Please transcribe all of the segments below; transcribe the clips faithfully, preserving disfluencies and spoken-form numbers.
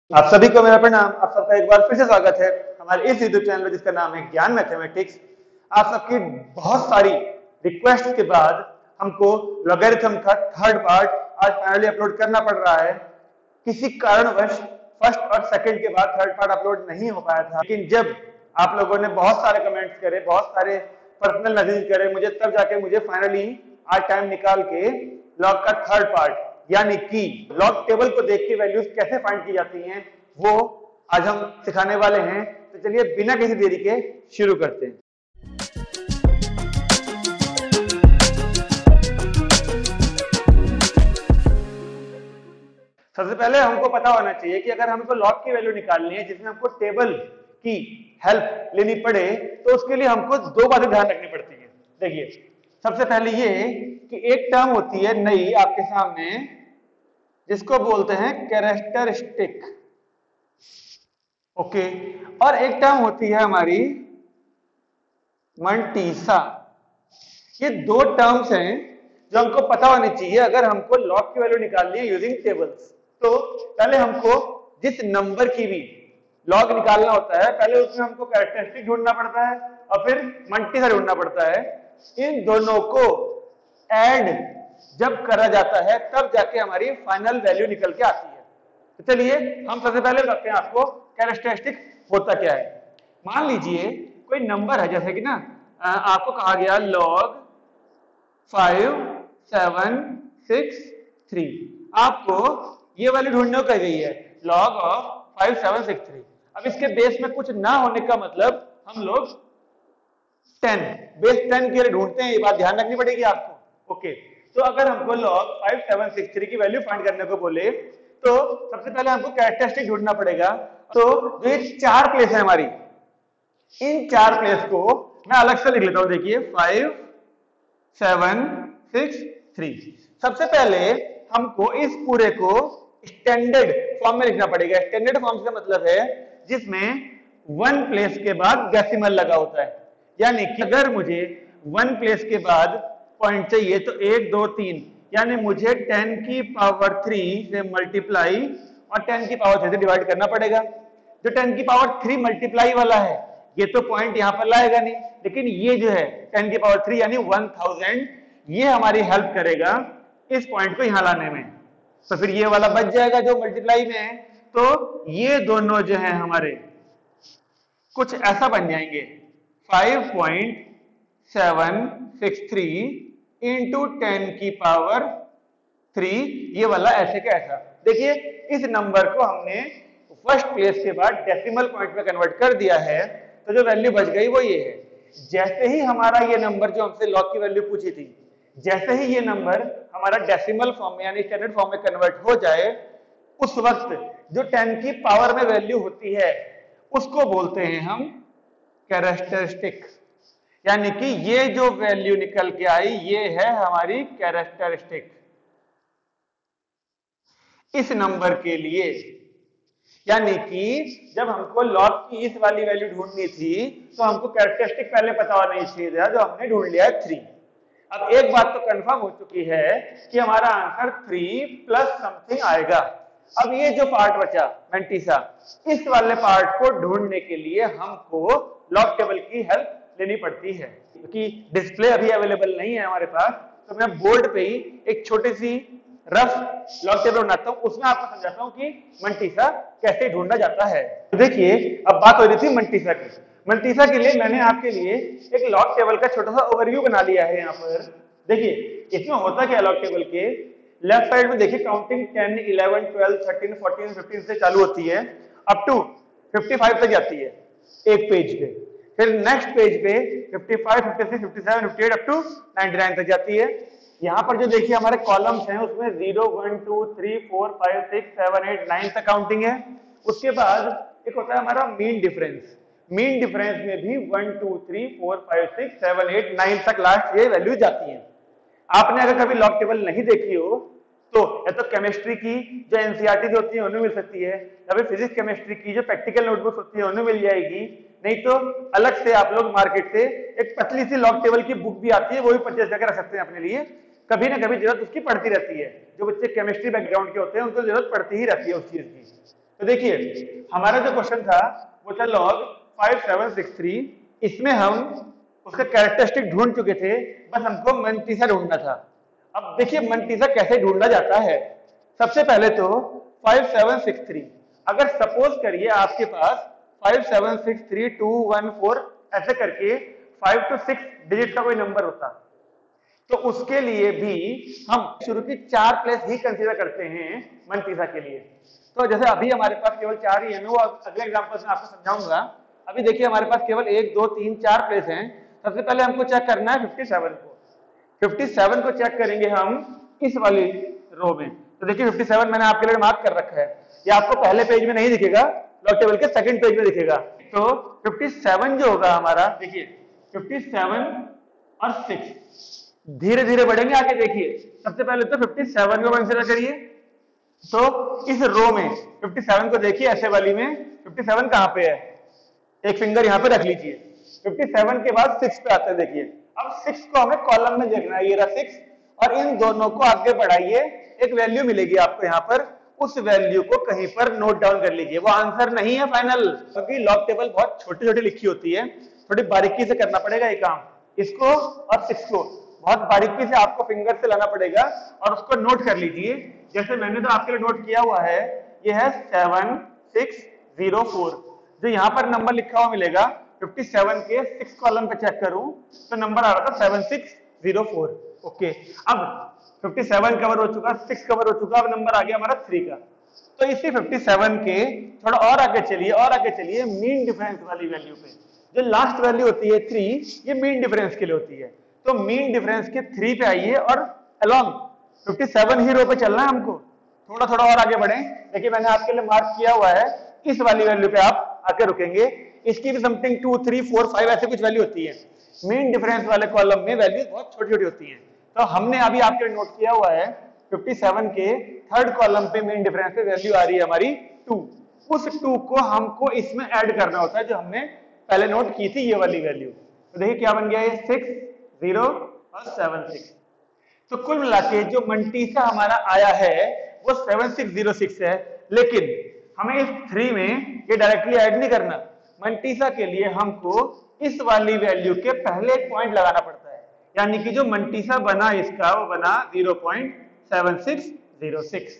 आप सभी को मेरा प्रणाम। आप सबका एक बार फिर से स्वागत है हमारे इस यूट्यूब चैनल में जिसका नाम है ज्ञान मैथमेटिक्स। आप सबकी बहुत सारी रिक्वेस्ट के बाद हमको लॉगरिथम का थर्ड पार्ट आज फाइनली अपलोड करना पड़ रहा है। किसी कारणवश फर्स्ट और सेकंड के बाद थर्ड पार्ट अपलोड नहीं हो पाया था, लेकिन जब आप लोगों ने बहुत सारे कमेंट्स करे, बहुत सारे पर्सनल मैसेज करे मुझे, तब जाके मुझे फाइनली आज टाइम निकाल के लॉग का थर्ड पार्ट यानी कि लॉग टेबल को देख के वैल्यूज कैसे फाइंड की जाती हैं वो आज हम सिखाने वाले हैं। तो चलिए बिना किसी देरी के शुरू करते हैं। सबसे पहले हमको पता होना चाहिए कि अगर हमको लॉग की वैल्यू निकालनी है जिसमें हमको टेबल की हेल्प लेनी पड़े तो उसके लिए हमको दो बातें ध्यान रखनी पड़ती है। देखिए, सबसे पहले ये कि एक टर्म होती है नई आपके सामने जिसको बोलते हैं कैरेक्टरिस्टिक, ओके, और एक टर्म होती है हमारी मंटीसा। ये दो टर्म्स हैं जो हमको पता होनी चाहिए अगर हमको लॉग की वैल्यू निकालनी है यूजिंग टेबल्स। तो पहले हमको जिस नंबर की भी लॉग निकालना होता है पहले उसमें हमको कैरेक्टरिस्टिक ढूंढना पड़ता है और फिर मंटीसा ढूंढना पड़ता है। इन दोनों को ऐड जब करा जाता है तब जाके हमारी फाइनल वैल्यू निकल के आती है। तो चलिए हम सबसे पहले बताते हैं आपको कैरेक्टरिस्टिक होता क्या है। मान लीजिए कोई नंबर है, जैसे कि ना आपको कहा गया log five seven six three, आपको ये वाली ढूंढने को कही गई है log of five seven six three. अब इसके बेस में कुछ ना होने का मतलब हम लोग टेन बेस टेन के लिए ढूंढते हैं, ये बात ध्यान रखनी पड़ेगी आपको। ओके, तो अगर हमको log five seven six three की वैल्यू फाइंड करने को बोले तो सबसे पहले हमको कैरेक्टरिस्टिक ढूंढना पड़ेगा। तो जो ये चार प्लेस है हमारी, इन चार प्लेस को मैं अलग से लिख लेता हूं। देखिए फाइव सेवन सिक्स थ्री। सबसे पहले हमको इस पूरे को स्टैंडर्ड फॉर्म में लिखना पड़ेगा। स्टैंडर्ड फॉर्म से मतलब है जिसमें वन प्लेस के बाद डेसिमल लगा होता है, यानी कि अगर मुझे वन प्लेस के बाद पॉइंट चाहिए तो एक दो तीन, यानी मुझे टेन की पावर थ्री से मल्टीप्लाई और टेन की पावर थ्री से डिवाइड करना पड़ेगा। जो टेन की पावर थ्री मल्टीप्लाई वाला है ये तो पॉइंट यहां पर लाएगा नहीं, लेकिन ये जो है टेन की पावर थ्री यानी वन थाउजेंड, ये हमारी हेल्प करेगा इस पॉइंट को यहां लाने में। तो फिर ये वाला बच जाएगा जो मल्टीप्लाई में है। तो ये दोनों जो है हमारे कुछ ऐसा बन जाएंगे five point seven six three into ten की पावर थ्री, ये वाला ऐसे का ऐसा। देखिए इस नंबर को हमने फर्स्ट प्लेस के बाद डेसिमल पॉइंट में कन्वर्ट कर दिया है, तो जो वैल्यू बच गई वो ये है। जैसे ही हमारा ये नंबर जो हमसे लॉग की वैल्यू पूछी थी, जैसे ही ये नंबर हमारा डेसिमल फॉर्म में यानी स्टैंडर्ड फॉर्म में कन्वर्ट हो जाए, उस वक्त जो टेन की पावर में वैल्यू होती है उसको बोलते हैं हम कैरेक्टरिस्टिक, यानी कि ये जो वैल्यू निकल के आई ये है हमारी कैरेक्टरिस्टिक इस नंबर के लिए। यानी कि जब हमको लॉग की इस वाली वैल्यू ढूंढनी थी तो हमको कैरेक्टरिस्टिक पहले पता होना चाहिए था, जो हमने ढूंढ लिया है थ्री। अब एक बात तो कंफर्म हो चुकी है कि हमारा आंसर थ्री प्लस समथिंग आएगा। अब ये जो पार्ट बचा मंटीसा, इस वाले पार्ट को ढूंढने के लिए हमको लॉग टेबल की हेल्प लेनी पड़ती है, क्योंकि डिस्प्ले अभी अवेलेबल नहीं है हमारे पास। तो मैं बोर्ड पे ही एक छोटी सी रफ लॉग टेबल बनाता हूं, उसमें आपको समझाता हूं कि मंटीसा कैसे ढूंढा जाता है। तो देखिए अब बात हो रही थी मंटीसा की। मंटीसा के लिए मैंने आपके लिए एक लॉग टेबल का छोटा सा ओवरव्यू बना लिया है। यहाँ पर देखिए इसमें होता क्या है, लॉग टेबल के लेफ्ट साइड में देखिए counting ten eleven twelve thirteen fourteen fifteen से चालू होती है अप टू फिफ्टी फाइव तक जाती है एक पेज पे। फिर नेक्स्ट पेज पे fifty five, fifty six, fifty seven, fifty eight up to ninety nine तक जाती है। यहाँ पर जो देखिए हमारे कॉलम्स हैं उसमें zero one two three four five six seven eight nine तक काउंटिंग है। उसके बाद एक होता है हमारा मीन डिफरेंस। मीन डिफरेंस में भी one two three four five six seven eight nine तक लास्ट ये वैल्यू जाती है। आपने अगर कभी लॉग टेबल नहीं देखी हो तो या तो केमिस्ट्री की जो एनसीईआरटी होती है उन्हें मिल सकती है, या फिर फिजिक्स केमिस्ट्री की जो प्रैक्टिकल नोटबुक होती है उन्हें मिल जाएगी। नहीं तो अलग से आप लोग मार्केट से एक पतली सी लॉग टेबल की बुक भी आती है, वो भी परचेज करके रख सकते हैं अपने लिए। कभी ना कभी जरूरत उसकी पड़ती रहती है। जो बच्चे केमिस्ट्री बैकग्राउंड के होते हैं उनको जरूरत पड़ती ही रहती है उस चीज की। तो देखिए हमारा जो क्वेश्चन था वो था log five seven six three, इसमें हम उसका कैरेक्टरिस्टिक ढूंढ चुके थे, बस हमको मनतीसा ढूंढना था। अब देखिए मनतीसा कैसे ढूंढा जाता है। सबसे पहले तो फाइव सेवन सिक्स थ्री, अगर सपोज करिए आपके पास five seven six three two one four ऐसे करके फाइव टू सिक्स डिजिट का कोई नंबर होता, तो उसके लिए भी हम शुरू की चार प्लेस ही कंसीडर करते हैं मनतीसा के लिए। तो जैसे अभी हमारे पास केवल चार ही है, मैं वो अगले एग्जांपल में आपको समझाऊंगा। अभी देखिए हमारे पास केवल एक दो तीन चार प्लेस हैं। सबसे पहले हमको चेक करना है फिफ्टी सेवन को। फिफ्टी सेवन को चेक करेंगे हम इस वाली रो में। तो देखिए फिफ्टी सेवन मैंने आपके लिए मार्क कर रखा है, ये आपको पहले पेज में नहीं दिखेगा, लॉग टेबल के सेकंड पेज में दिखेगा। तो फिफ्टी सेवन जो होगा हमारा, देखिए फिफ्टी सेवन और सिक्स धीरे धीरे बढ़ेंगे आगे। देखिए सबसे पहले तो फिफ्टी सेवन को कंसीडर करिए, तो इस रो में फिफ्टी सेवन को देखिए, ऐसे वाली में फिफ्टी सेवन कहां पे है, एक फिंगर यहां पे रख लीजिए। फिफ्टी सेवन के बाद सिक्स पे आते हैं। देखिए अब सिक्स को हमें कॉलम में देखना है, ये रहा सिक्स, और इन दोनों को आगे बढ़ाइए, एक वैल्यू मिलेगी आपको यहाँ पर, उस वैल्यू को कहीं पर नोट डाउन कर लीजिए। वो आंसर नहीं है फाइनल, क्योंकि लॉग टेबल बहुत छोटी छोटी लिखी होती है, थोड़ी बारीकी से करना पड़ेगा ये काम। इसको और सिक्स को बहुत बारीकी से आपको फिंगर से लाना पड़ेगा और उसको नोट कर लीजिए। जैसे मैंने तो आपके लिए नोट किया हुआ है, ये है सेवन सिक्स जीरो फोर। जो यहाँ पर नंबर लिखा हुआ मिलेगा, फिफ्टी सेवन के सिक्स कॉलम पे चेक करूं तो नंबर आ रहा था seven six zero four. Okay, अब फिफ्टी सेवन कवर हो चुका, सिक्स कवर हो चुका, अब नंबर आ गया हमारा थ्री का। तो इसी फिफ्टी सेवन के थोड़ा और आगे चलिए, और आगे चलिए मीन डिफरेंस वाली वैल्यू पे। जो लास्ट वैल्यू होती है थ्री, ये मीन डिफरेंस के लिए होती है। तो मीन डिफरेंस के थ्री पे आइए और अलोंग फिफ्टी सेवन ही रो पे चलना है हमको। थोड़ा थोड़ा और आगे बढ़े। देखिए मैंने आपके लिए मार्क किया हुआ है, इस वाली वैल्यू पे आप आके रुकेंगे। इसकी भी something two three four five ऐसे कुछ वैल्यू होती है। मीन डिफरेंस वाले कॉलम में वैल्यू बहुत छोटी छोटी होती है। तो हमने अभी आपके लिए नोट किया हुआ है फिफ्टी सेवन के थर्ड कॉलम पे मीन डिफरेंस पे वैल्यू आ रही है हमारी टू। उस टू को हमको इसमें ऐड करना होता है जो हमने पहले नोट की थी, ये वाली वैल्यू। तो देखिए क्या बन गया, ये सिक्स जीरो और सेवन सिक्स। तो कुल मिला के जो मनतीसा हमारा आया है वो सेवन सिक्स जीरो सिक्स है, लेकिन हमें इस थ्री में ये डायरेक्टली ऐड नहीं करना। मनतीसा के लिए हमको इस वाली वैल्यू के पहले एक पॉइंट लगाना पड़ता है, यानी कि जो मनतीसा बना इसका वो बना zero point seven six zero six.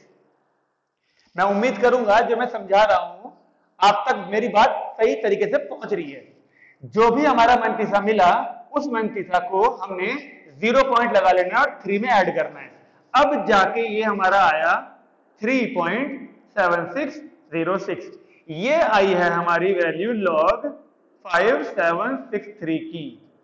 मैं उम्मीद करूंगा जो मैं समझा रहा हूं आप तक मेरी बात सही तरीके से पहुंच रही है। जो भी हमारा मनतीसा मिला उस मनतीसा को हमने जीरो पॉइंट लगा लेना और थ्री में ऐड करना है। अब जाके ये हमारा आया three point seven six zero six. ये आई है हमारी value log five seven six three की।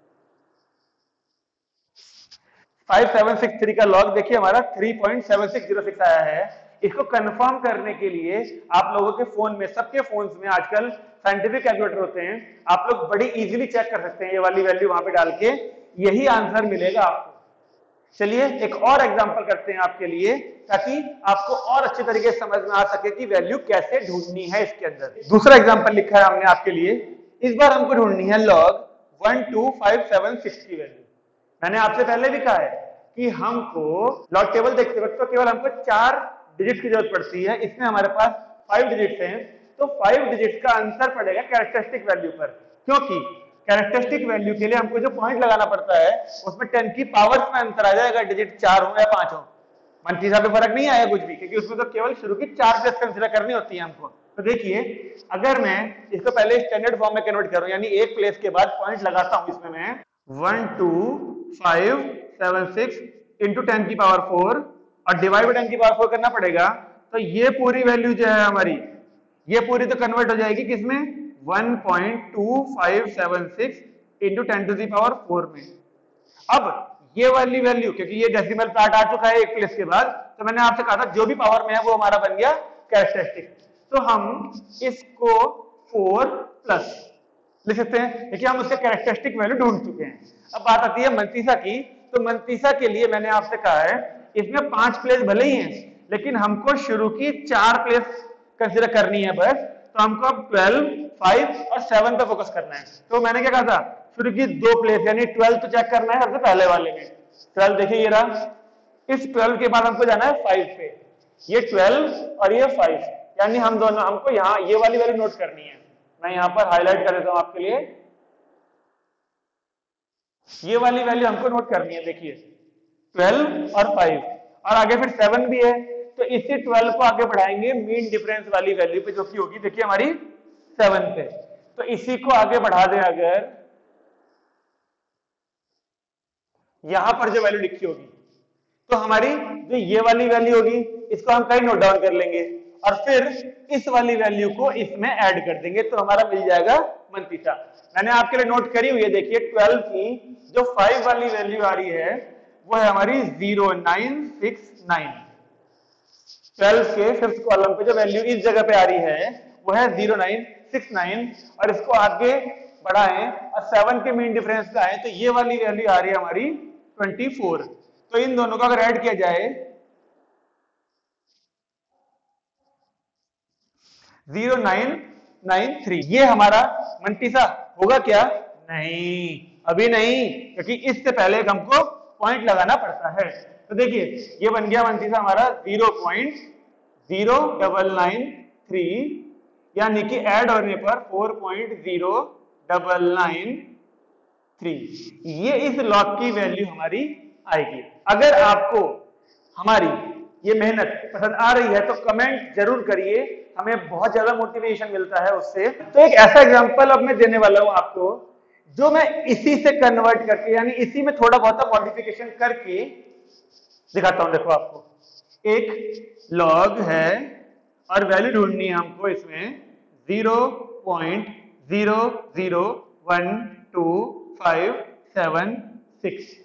फाइव सेवन सिक्स थ्री का लॉग देखिए हमारा three point seven six zero six आया है। इसको कंफर्म करने के लिए आप लोगों के फोन में, सबके फोन्स में आजकल साइंटिफिक कैलकुलेटर होते हैं, आप लोग बड़ी इजीली चेक कर सकते हैं। ये वाली वैल्यू वहां पे डाल के यही आंसर मिलेगा आपको। चलिए एक और एग्जांपल करते हैं आपके लिए, ताकि आपको और अच्छे तरीके से समझ में आ सके कि वैल्यू कैसे ढूंढनी है इसके अंदर। दूसरा एग्जांपल लिखा है हमने आपके लिए, इस बार हमको ढूंढनी है log one two five seven six की वैल्यू। मैंने आपसे पहले भी कहा है कि हमको लॉग टेबल देखते वक्त तो केवल हमको चार डिजिट की जरूरत पड़ती है, इसमें हमारे पास फाइव डिजिट्स हैं, तो फाइव डिजिट्स का आंसर पड़ेगा कैरेक्टरिस्टिक वैल्यू पर, क्योंकि कैरेक्टरिस्टिक वैल्यू के लिए हमको जो पॉइंट लगाना पड़ता है उसमें टेन की पावर्स में अंतर आ जाएगा, डिजिट चार हो या पांच हो। मनतीसा पे फर्क नहीं आया कुछ भी, क्योंकि उसमें तो केवल शुरू की चार प्लेस कंसीडर करनी होती है हमको। तो देखिए अगर मैं इसको पहले स्टैंडर्ड फॉर्म में कन्वर्ट करूं, यानी एक प्लेस के बाद पॉइंट लगाता हूं, इसमें मैं one two five seven six into ten की पावर फोर और डिवाइड बाय टेन की पावर फोर करना पड़ेगा, तो ये पूरी वैल्यू जो है हमारी, ये पूरी तो कन्वर्ट हो जाएगी किसमें, one point two five seven six into ten to the power four में। अब ये वाली वैल्यू, क्योंकि ये डेसिमल पार्ट आ चुका है एक प्लेस के बाद, तो मैंने आपसे कहा था जो भी पावर में है वो हमारा बन गया कैरेक्टरिस्टिक। तो हम इसको फोर प्लस लिख सकते हैं, देखिए हम उसके कैरेक्टरिस्टिक वैल्यू ढूंढ चुके हैं। अब बात आती है मनतीसा की, तो मनतीसा के लिए मैंने आपसे कहा है इसमें पांच प्लेस भले ही हैं, लेकिन हमको शुरू की चार प्लेस कंसीडर करनी है बस। तो हमको अब ट्वेल्व, फाइव और सेवन पे फोकस करना है। तो मैंने क्या कहा था, शुरू की दो प्लेस यानी ट्वेल्व तो चेक करना है सबसे पहले वाले में। ट्वेल्व देखिए ये रहा, इस ट्वेल्व के बाद हमको जाना है फाइव पे, ये ट्वेल्व और ये फाइव। यानी हम दोनों हमको यहाँ ये वाली वैल्यू नोट करनी है। मैं यहाँ पर हाईलाइट कर देता हूं आपके लिए, ये वाली वैल्यू हमको नोट करनी है। देखिए ट्वेल्व और फाइव और आगे फिर सेवन भी है, तो इसी ट्वेल्व को आगे बढ़ाएंगे मीन डिफरेंस वाली वैल्यू पे, जो कि होगी देखिए हमारी सेवन पे। तो इसी को आगे बढ़ा दें अगर, यहां पर जो वैल्यू लिखी होगी, तो हमारी जो ये वाली वैल्यू होगी इसको हम कहीं नोट डाउन कर लेंगे और फिर इस वाली वैल्यू को इसमें ऐड कर देंगे, तो हमारा मिल जाएगा मनतीसा। मैंने आपके लिए नोट करी हुई है, देखिए ट्वेल्व की जो फाइव वाली वैल्यू आ रही है वो है हमारी zero nine six nine. Twelve के फिफ्थ कॉलम पे जो वैल्यू इस जगह पे आ रही है वो है जीरो नाइन सिक्स नाइन, और इसको आगे बढ़ाएं और सेवन के मीन डिफरेंस का है, तो ये वाली वैल्यू आ रही है हमारी ट्वेंटी फोर। तो इन दोनों का अगर ऐड किया जाए जीरो नाइन नाइन थ्री, ये हमारा मनतीसा होगा क्या? नहीं, अभी नहीं, क्योंकि इससे पहले हमको पॉइंट लगाना पड़ता है। तो देखिए ये बन गया मनतीसा हमारा zero point zero double nine three, यानी कि ऐड होने पर four point zero double nine three, ये इस लॉग की वैल्यू हमारी आएगी। अगर आपको हमारी ये मेहनत पसंद आ रही है तो कमेंट जरूर करिए, हमें बहुत ज्यादा मोटिवेशन मिलता है उससे। तो एक ऐसा एग्जांपल अब मैं देने वाला हूं आपको, जो मैं इसी से कन्वर्ट करके, यानी इसी में थोड़ा बहुत मॉडिफिकेशन करके दिखाता हूं। देखो आपको एक लॉग है और वैल्यू ढूंढनी है हमको इसमें zero point zero zero one two five seven six.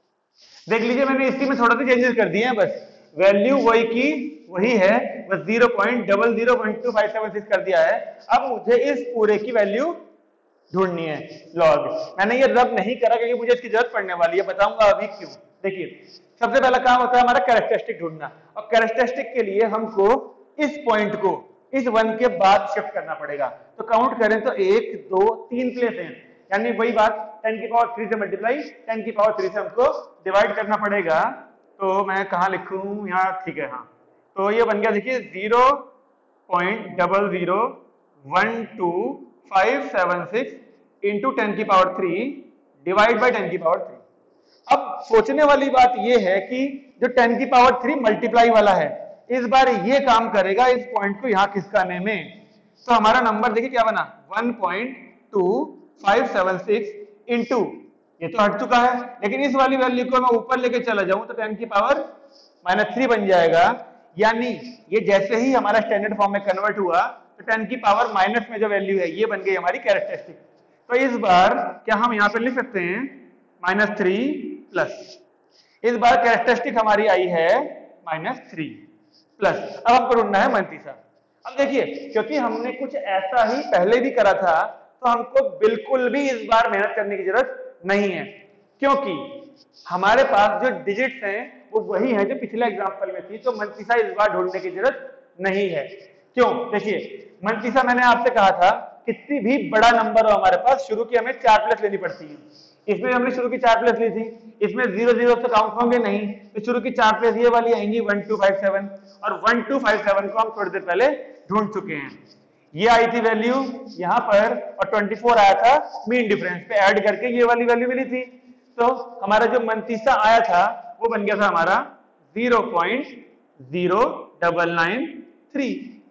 देख लीजिए मैंने इसी में थोड़ा सा चेंजेस कर दिए हैं, बस वैल्यू वही की वही है, बस zero point double zero one two five seven six कर दिया है। अब मुझे इस पूरे की वैल्यू ढूंढनी है लॉग। मैंने ये रब नहीं करा क्योंकि मुझे इसकी जरूरत पड़ने वाली है, बताऊंगा अभी क्यों। देखिए सबसे पहला काम होता है हमारा कैरेक्टरिस्टिक ढूंढना, और कैरेक्टरिस्टिक के लिए हमको इस पॉइंट को इस वन के बाद शिफ्ट करना पड़ेगा। तो काउंट करें तो एक दो तीन प्लेस हैं, यानी वही बात टेन की पावर थ्री से मल्टीप्लाई टेन की पावर थ्री से हमको डिवाइड करना पड़ेगा। तो मैं कहाँ लिखूं, यहाँ ठीक है, हाँ। तो ये बन गया देखिए zero point double zero one two five seven six into ten की power three divide by ten की पावर थ्री। अब सोचने वाली बात ये है कि जो टेन की पावर थ्री मल्टीप्लाई वाला है, इस बार ये काम करेगा इस पॉइंट को यहाँ खिसकाने में। तो हमारा नंबर देखिए क्या बना, one point two five seven six into, ये तो हट चुका है, लेकिन इस वाली वैल्यू को मैं ऊपर लेके चला जाऊं तो टेन की पावर माइनस थ्री बन जाएगा। यानी ये जैसे ही हमारा स्टैंडर्ड फॉर्म में कन्वर्ट हुआ तो टेन की पावर माइनस में जो वैल्यू है ये बन गई हमारी कैरेक्टरिस्टिक। तो इस बार क्या हम यहाँ पे लिख सकते हैं माइनस थ्री प्लस, इस बार कैरेक्टरिस्टिक हमारी आई है माइनस थ्री प्लस। अब हमको ढूंढना है मनतीसा। अब देखिए क्योंकि हमने कुछ ऐसा ही पहले भी करा था तो हमको बिल्कुल भी इस बार मेहनत करने की जरूरत नहीं है, क्योंकि हमारे पास जो डिजिट्स हैं वो वही है जो पिछले एग्जांपल में थी। तो मनतीसा इस बार ढूंढने की जरूरत नहीं है। क्यों? देखिए मनतीसा मैंने आपसे कहा था कितनी भी बड़ा नंबर हो हमारे पास, शुरू की हमें चार प्लस लेनी पड़ती है। इसमें हमने शुरू की चार प्लस ली थी, इसमें जीरो जीरो से काउंट होंगे नहीं, तो शुरू की चार प्लस ये वाली आएंगी वन टू फाइव सेवन, और वन टू फाइव सेवन को हम थोड़ी देर पहले ढूंढ चुके हैं। ये आई थी वैल्यू यहाँ पर, और ट्वेंटी फोर आया था मीन डिफरेंस पे ऐड करके, ये वाली वैल्यू मिली थी। तो हमारा जो मनतीसा आया था वो बन गया था हमारा zero point zero double nine three.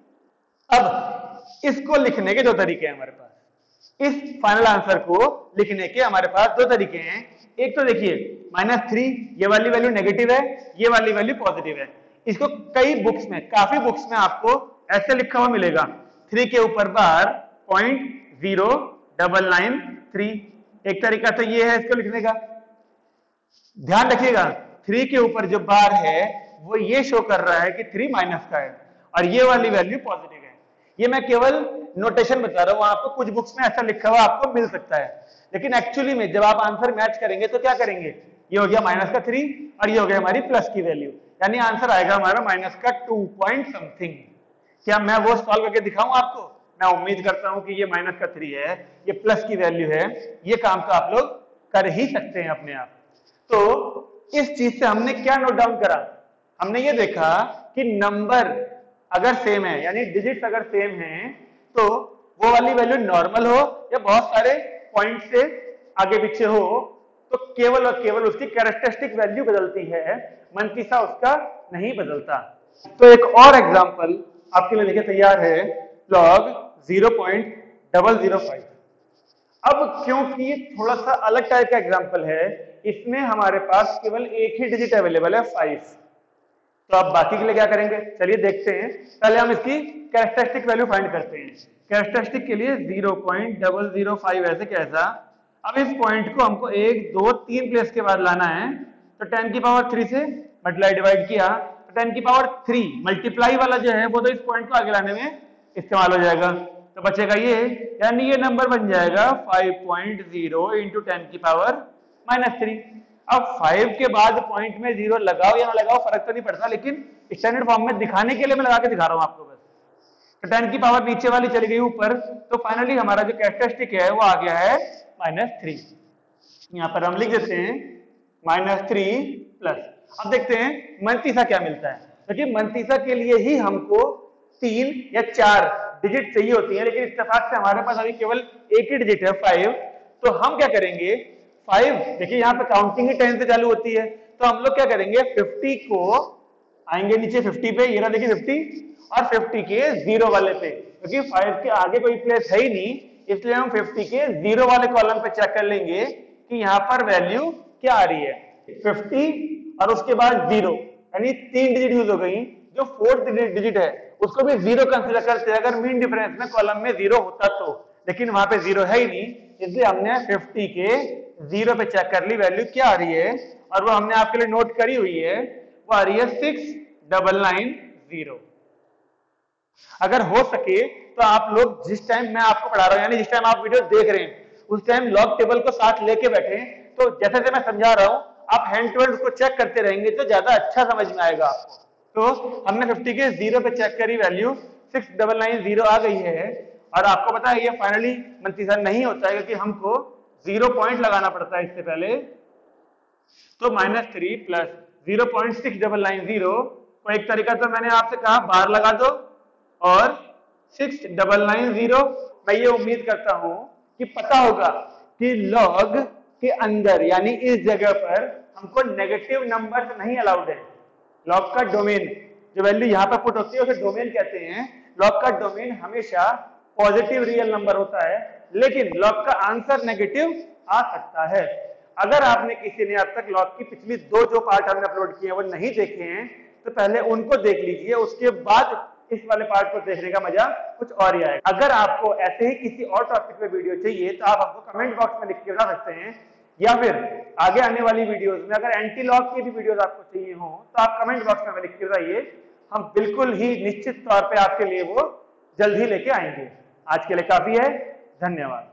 अब इसको लिखने के दो तरीके हैं हमारे पास, इस फाइनल आंसर को लिखने के हमारे पास दो तरीके हैं। एक तो देखिए माइनस थ्री, ये वाली वैल्यू नेगेटिव है, ये वाली वैल्यू पॉजिटिव है। इसको कई बुक्स में, काफी बुक्स में आपको ऐसे लिखा हुआ मिलेगा, थ्री के ऊपर bar point zero double nine three. एक तरीका तो ये है इसको लिखने का। ध्यान रखिएगा थ्री के ऊपर जो बार है वो ये शो कर रहा है कि थ्री माइनस का है और ये वाली वैल्यू पॉजिटिव है। ये मैं केवल नोटेशन बता रहा हूं, आपको कुछ बुक्स में ऐसा लिखा हुआ आपको मिल सकता है, लेकिन एक्चुअली में जब आप आंसर मैच करेंगे तो क्या करेंगे, ये हो गया माइनस का थ्री और ये हो गया हमारी प्लस की वैल्यू, यानी आंसर आएगा हमारा माइनस का टू पॉइंट समथिंग। क्या मैं वो सॉल्व करके दिखाऊं आपको? मैं उम्मीद करता हूं कि ये माइनस का थ्री है, ये प्लस की वैल्यू है, ये काम तो आप लोग कर ही सकते हैं अपने आप। तो इस चीज से हमने क्या नोट डाउन करा, हमने ये देखा कि नंबर अगर सेम है, यानी डिजिट्स अगर सेम हैं, तो वो वाली वैल्यू नॉर्मल हो या बहुत सारे पॉइंट से आगे पीछे हो, तो केवल और केवल उसकी कैरेक्टरिस्टिक वैल्यू बदलती है, मंतीसा उसका नहीं बदलता। तो एक और एग्जांपल आपके लिए लेके तैयार है, log zero point zero zero five. अब क्योंकि ये थोड़ा सा अलग टाइप का एग्जांपल है, इसमें हमारे पास केवल एक ही डिजिट अवेलेबल है फाइव। तो अब बाकी के लिए क्या करेंगे, चलिए देखते हैं। पहले हम इसकी कैरेक्टरिस्टिक वैल्यू फाइंड करते हैं। कैरेक्टरिस्टिक के लिए zero point zero zero five ऐसे कैसा। अब इस पॉइंट को हमको एक दो तीन प्लेस के बाद लाना है, तो टेन की पावर थ्री से मल्टीप्लाई डिवाइड किया, तो टेन की पावर थ्री मल्टीप्लाई वाला जो है वो तो इस पॉइंट को आगे लाने में इस्तेमाल हो जाएगा, तो बचेगा ये, यानी ये नंबर बन जाएगा five point zero into ten की पावर माइनस थ्री। अब फाइव के बाद पॉइंट में जीरो लगाओ या ना लगाओ फर्क तो नहीं पड़ता, लेकिन स्टैंडर्ड फॉर्म में दिखाने के लिए मैं लगा के दिखा रहा हूं आपको बस। तो टेन की पावर नीचे वाली चली गई ऊपर, तो फाइनली हमारा जो कैरेक्टरिस्टिक है वो आ गया है माइनस थ्री। यहां पर हम लिख देते हैं माइनस थ्री प्लस। अब देखते हैं मंतीसा क्या मिलता है, क्योंकि तो मंतीसा के लिए ही हमको तीन या चार डिजिट चाहिए होती है, लेकिन इत्तेफाक से हमारे पास अभी केवल एक ही डिजिट है फाइव। तो हम क्या करेंगे, फाइव देखिए यहाँ पे काउंटिंग ही टेन से चालू होती है, तो हम लोग क्या करेंगे फिफ्टी को आएंगे नीचे फिफ्टी पे, ये ना देखिए फिफ्टी, और फिफ्टी के जीरो वाले पे, क्योंकि फाइव के आगे कोई प्लेस है ही नहीं, इसलिए हम फिफ्टी के जीरो वाले कॉलम पे चेक कर लेंगे कि यहाँ पर वैल्यू क्या आ रही है, फिफ्टी और उसके बाद जीरो, यानी तीन डिजिट यूज हो गई। जो फोर्थ डिजिट है उसको भी जीरो कंसिडर करते हैं अगर मीन डिफरेंस में कॉलम में जीरो होता तो, लेकिन वहां पे जीरो है ही नहीं, इसलिए हमने फिफ्टी के जीरो पे चेक कर ली वैल्यू क्या आ रही है, और वो हमने आपके लिए नोट करी हुई है, वो आ रही है सिक्स डबल नाइन जीरो। अगर हो सके तो आप लोग जिस टाइम मैं आपको पढ़ा रहा हूं, यानी जिस टाइम आप वीडियो देख रहे हैं, उस टाइम लॉग टेबल को साथ लेके बैठे, तो जैसे जैसे मैं समझा रहा हूं आप हैंड टू हैंड उसको चेक करते रहेंगे तो ज्यादा अच्छा समझ में आएगा आपको। तो हमने फिफ्टी के जीरो पे चेक करी, value six double nine zero आ गई है, और आपको पता है ये फाइनली मंतीसा नहीं होता है, क्योंकि हमको जीरो पॉइंट लगाना पड़ता है इससे पहले। तो minus three plus zero point six double nine zero को एक तरीका तो मैंने आपसे कहा बाहर लगा दो, और सिक्स डबल नाइन जीरो, मैं ये उम्मीद करता हूं कि पता होगा कि लॉग के अंदर यानी इस जगह पर हमको नेगेटिव नंबर नहीं अलाउड है। लॉग का डोमेन जो वैल्यू यहाँ पर पुट होती है उसे डोमेन कहते हैं। लॉग का डोमेन हमेशा पॉजिटिव रियल नंबर होता है, लेकिन लॉग का आंसर नेगेटिव आ सकता है। अगर आपने किसी ने अब तक लॉग की पिछली दो जो पार्ट हमने अपलोड किए हैं वो नहीं देखे हैं, तो पहले उनको देख लीजिए, उसके बाद इस वाले पार्ट को देखने का मजा कुछ और ही आएगा। अगर आपको ऐसे ही किसी और टॉपिक पे वीडियो चाहिए तो आप हमको कमेंट बॉक्स में लिख के बता सकते हैं, या फिर आगे आने वाली वीडियोस में अगर एंटी लॉग की भी वीडियोस आपको चाहिए हो तो आप कमेंट बॉक्स में लिख के बताइए, हम बिल्कुल ही निश्चित तौर पे आपके लिए वो जल्द ही लेके आएंगे। आज के लिए काफी है, धन्यवाद।